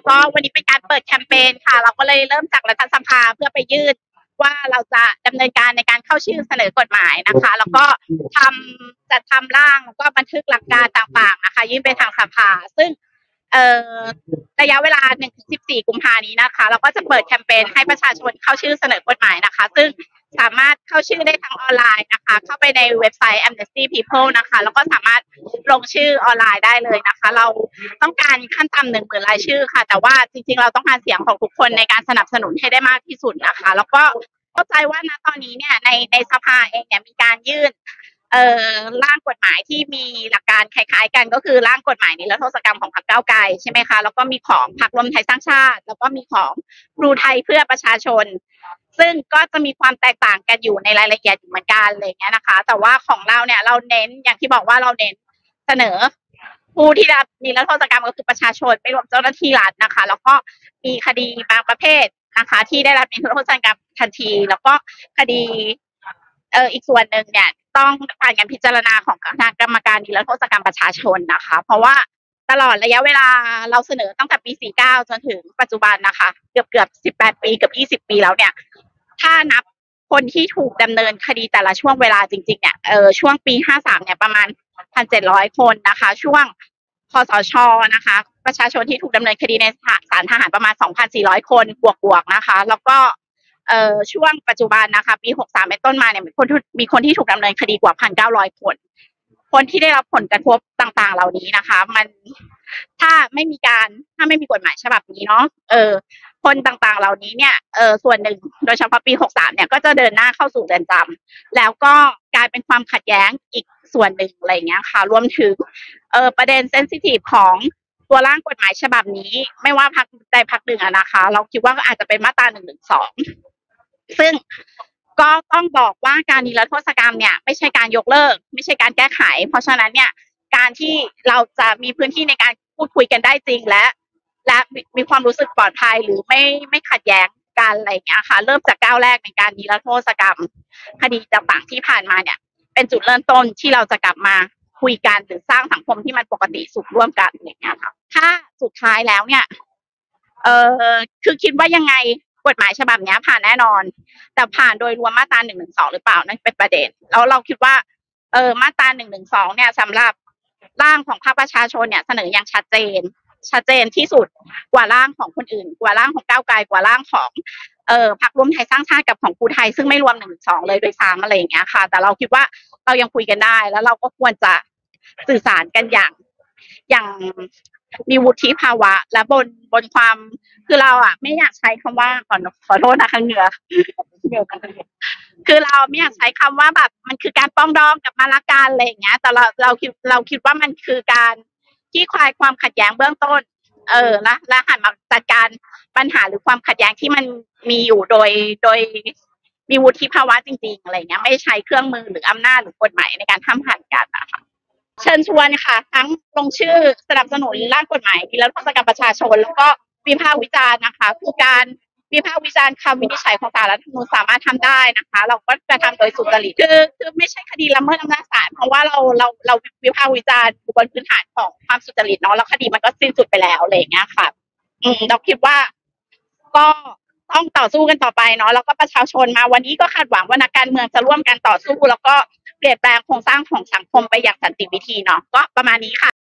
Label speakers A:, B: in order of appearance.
A: ก็วันนี้เป็นการเปิดแคมเปญค่ะเราก็เลยเริ่มจากรัฐสภาเพื่อไปยื่นว่าเราจะดำเนินการในการเข้าชื่อเสนอกฎหมายนะคะแล้วก็จัดทำร่างแล้วก็บันทึกหลักการต่างๆนะคะยื่นไปทางสภาซึ่งระยะเวลา 1-14 กุมภาพันธ์นี้นะคะเราก็จะเปิดแคมเปญให้ประชาชนเข้าชื่อเสนอกฎหมายนะคะซึ่งสามารถเข้าชื่อได้ทางออนไลน์นะคะเข้าไปในเว็บไซต์ Amnesty People นะคะแล้วก็สามารถลงชื่อออนไลน์ได้เลยนะคะเราต้องการขั้นต่ำ10,000 รายชื่อค่ะแต่ว่าจริงๆเราต้องการเสียงของทุกคนในการสนับสนุนให้ได้มากที่สุดนะคะแล้วก็เข้าใจว่าณตอนนี้เนี่ยในสภาเองเนี่ยมีการยื่นร่างกฎหมายที่มีหลักการคล้ายๆกันก็คือร่างกฎหมายนิรโทษกรรมของพรรคก้าวไกลใช่ไหมคะแล้วก็มีของพรรครวมไทยสร้างชาติแล้วก็มีของครูไทยเพื่อประชาชนซึ่งก็จะมีความแตกต่างกันอยู่ในรายละเอียดเหมือนกันอะไรอย่างเงี้ยนะคะแต่ว่าของเราเนี่ยเราเน้นอย่างที่บอกว่าเราเน้นเสนอผู้ที่รับนิรโทษกรรมก็คือประชาชนไม่รวมเจ้าหน้าที่รัฐนะคะแล้วก็มีคดีบางประเภทนะคะที่ได้รับนิรโทษกรรมทันทีแล้วก็คดีอีกส่วนหนึ่งเนี่ยต้องผ่านการพิจารณาของคณะกรรมการนิรโทษกรรมประชาชนนะคะเพราะว่าตลอดระยะเวลาเราเสนอตั้งแต่ปี 49 จนถึงปัจจุบันนะคะเกือบ18 ปีเกือบ20 ปีแล้วเนี่ยถ้านับคนที่ถูกดำเนินคดีแต่ละช่วงเวลาจริงๆเนี่ยช่วงปี 53 เนี่ยประมาณ 1,700 คนนะคะช่วงคสช.นะคะประชาชนที่ถูกดำเนินคดีในศาลทหารประมาณ 2,400 คนบวกๆนะคะแล้วก็ช่วงปัจจุบันนะคะปี 63 เป็นต้นมาเนี่ยมีคนที่ถูกดำเนินคดีกว่า 1,900 คนที่ได้รับผลกระทบต่างๆเหล่านี้นะคะมันถ้าไม่มีกฎหมายฉบับนี้เนาะคนต่างๆเหล่านี้เนี่ยส่วนหนึ่งโดยเฉพาะปี 63 เนี่ยก็จะเดินหน้าเข้าสู่เรือนจำแล้วก็กลายเป็นความขัดแย้งอีกส่วนหนึ่งอะไรอย่างเงี้ยค่ะรวมถึงประเด็นเซนซิทีฟของตัวร่างกฎหมายฉบับนี้ไม่ว่าพรรคใดพรรคหนึ่งนะคะเราคิดว่าก็อาจจะเป็นมาตรา 112 ซึ่งก็ต้องบอกว่าการนิรโทษกรรมเนี่ยไม่ใช่การยกเลิกไม่ใช่การแก้ไขเพราะฉะนั้นเนี่ยการที่เราจะมีพื้นที่ในการพูดคุยกันได้จริงและมีความรู้สึกปลอดภัยหรือไม่ขัดแย้งกันอะไรอย่างเงี้ยค่ะเริ่มจากก้าวแรกในการนิรโทษกรรมคดีต่างๆที่ผ่านมาเนี่ยเป็นจุดเริ่มต้นที่เราจะกลับมาคุยกันหรือสร้างสังคมที่มันปกติสุขร่วมกันอย่างเงี้ยค่ะถ้าสุดท้ายแล้วเนี่ยคือคิดว่ายังไงกฎหมายฉบับนี้ผ่านแน่นอนแต่ผ่านโดยรวมมาตรา 112 หรือเปล่านั่นเป็นประเด็นแล้วเราคิดว่ามาตรา 112 เนี่ยสำหรับร่างของภาคประชาชนเนี่ยเสนออย่างชัดเจนที่สุดกว่าร่างของคนอื่นกว่าร่างของก้าวไกลกว่าร่างของพรรครวมไทยสร้างชาติกับของครูไทยซึ่งไม่รวม 112 เลยโดยซ้ำอะไรอย่างเงี้ยค่ะแต่เราคิดว่าเรายังคุยกันได้แล้วเราก็ควรจะสื่อสารกันอย่างมีวุฒิภาวะและบนความคือเราไม่อยากใช้คำว่าขอโทษนะคะเหงื่อคือเราไม่อยากใช้คำว่าแบบมันคือการป้องดองกับมาละการอะไรอย่างเงี้ยแต่เราคิดว่ามันคือการที่คลายความขัดแย้งเบื้องต้นและหันมาจัดการปัญหาหรือความขัดแย้งที่มันมีอยู่โดยมีวุฒิภาวะจริงๆอะไรเงี้ยไม่ใช้เครื่องมือหรืออำนาจหรือกฎหมายในการห้ามหันกันนะคะเชิญชวนค่ะทั้งลงชื่อสนับสนุนร่างกฎหมายนิรโทษกรรมประชาชนแล้วก็วิพากษ์วิจารณ์นะคะคือการวิพากษ์วิจารณ์คำวินิจฉัยของศาลรัฐธรรมนูญสามารถทำได้นะคะเราก็จะทำโดยสุจริตคือไม่ใช่คดีละเมิดอำนาจศาลเพราะว่าเราวิพากษ์วิจารณ์บนพื้นฐานของความสุจริตเนาะแล้วคดีมันก็สิ้นสุดไปแล้วอะไรอย่างเงี้ยค่ะเราคิดว่าก็ต้องต่อสู้กันต่อไปเนาะแล้วก็ประชาชนมาวันนี้ก็คาดหวังว่านักการเมืองจะร่วมกันต่อสู้แล้วก็เปลี่ยนแปลงโครงสร้างของสังคมไปอย่างสันติวิธีเนาะก็ประมาณนี้ค่ะ